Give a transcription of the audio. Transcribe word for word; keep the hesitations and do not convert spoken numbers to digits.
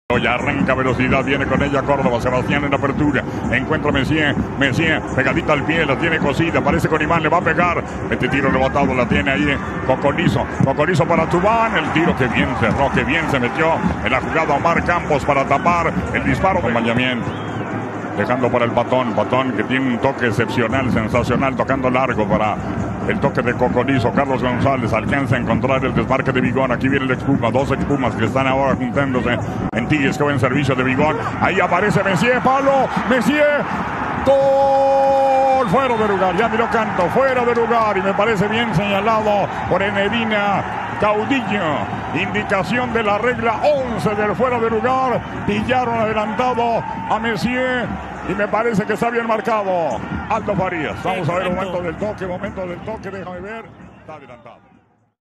Ya arranca velocidad, viene con ella Córdoba, Sebastián en apertura, encuentra Messier, Messier, pegadita al pie, la tiene cosida, parece con Imán, le va a pegar, este tiro rebotado la tiene ahí Cocolizo, Cocolizo para Tubán, el tiro que bien cerró, que bien se metió en la jugada Omar Campos para tapar el disparo, acompañamiento, dejando para el Patón, Patón que tiene un toque excepcional, sensacional, tocando largo para el toque de Cocolizo. Carlos González alcanza a encontrar el desmarque de Vigón. Aquí viene el Expuma, dos Expumas que están ahora juntándose en Tigres, que va en servicio de Vigón. Ahí aparece Messier, palo, Messier, gol, fuera de lugar, ya miró Canto, fuera de lugar, y me parece bien señalado por Enedina Caudillo. Indicación de la regla once del fuera de lugar. Pillaron adelantado a Messier y me parece que está bien marcado. Aldo Farías. Vamos a ver el momento del toque, momento del toque, déjame ver. Está adelantado.